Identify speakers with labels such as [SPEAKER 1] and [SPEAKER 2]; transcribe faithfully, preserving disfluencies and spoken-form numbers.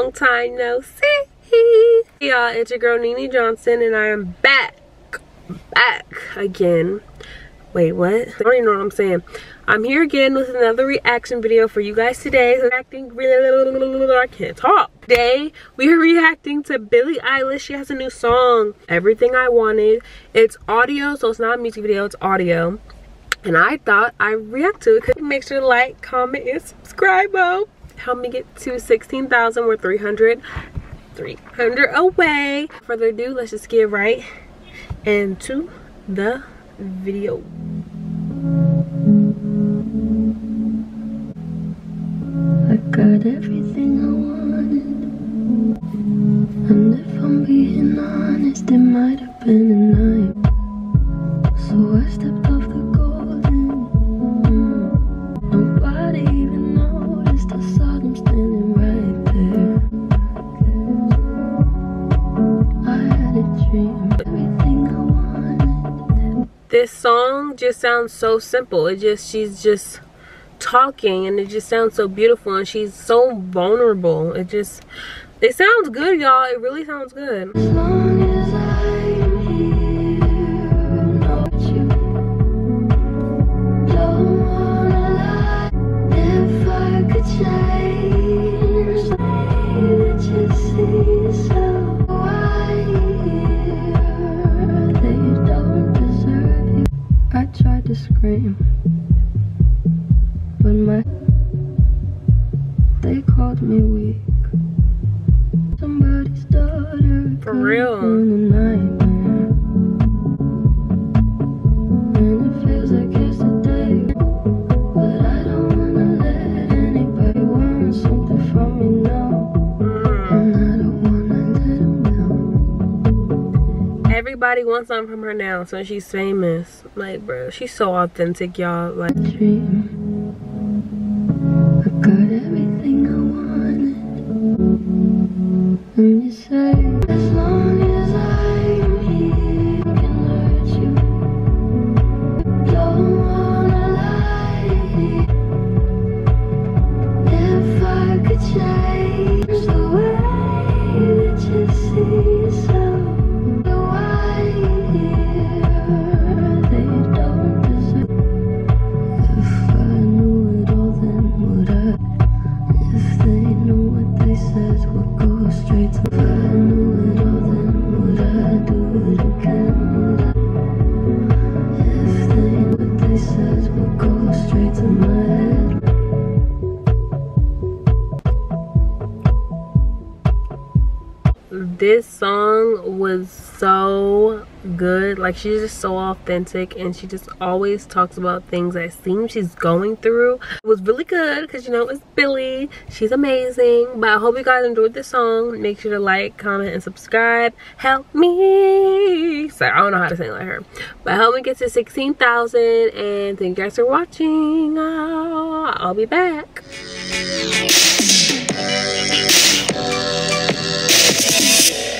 [SPEAKER 1] Long time no see. Y'all, it's your girl Nene Johnson, and I am back, back again. Wait, what? I don't even know what I'm saying. I'm here again with another reaction video for you guys today. Reacting really, I can't talk. Today, we are reacting to Billie Eilish. She has a new song, Everything I Wanted. It's audio, so it's not a music video, it's audio. And I thought I'd react to it. Make sure to like, comment, and subscribe. Oh, help me get to sixteen thousand. We're three hundred, three hundred away. Without further ado, let's just get right into the video.
[SPEAKER 2] I got everything I wanted, and if I'm being honest, it might have been a night. So I stepped off the golden. Nobody even noticed. I saw them standing right there. I had a dream, everything I wanted.
[SPEAKER 1] This song just sounds so simple. It just, she's just talking, and it just sounds so beautiful, and she's so vulnerable. It just, it sounds good, y'all. It really sounds good.
[SPEAKER 2] As long as I'm here, know you don't wanna lie. If I could change the way that you see, so why here? They don't deserve you. I tried to scream, but my they called me weak. Somebody's daughter.
[SPEAKER 1] For real.
[SPEAKER 2] A nightmare. And it feels like yesterday, but I don't wanna let anybody want something from me now. And I don't wanna let them down.
[SPEAKER 1] Everybody wants something from her now, so she's famous. Like, bro, she's so authentic, y'all. Like,
[SPEAKER 2] Dream. I got everything I wanted. And you say, as long as I'm here, I can hurt you. Don't wanna lie. If I could change the way that you see, so why here? They don't deserve. If I knew it all, then would I? If they knew what they said would go straight to. If I knew it all, then would I do it again? Would I? If they knew what they said would go straight to my head.
[SPEAKER 1] this song was so good. Like, she's just so authentic, and she just always talks about things that seem she's going through. It was really good because, you know, it's Billie. She's amazing. But I hope you guys enjoyed this song. Make sure to like, comment, and subscribe. Help me. Sorry, I don't know how to sing like her. But help me get to sixteen thousand, and thank you guys for watching. Uh, I'll be back.
[SPEAKER 2] Yeah.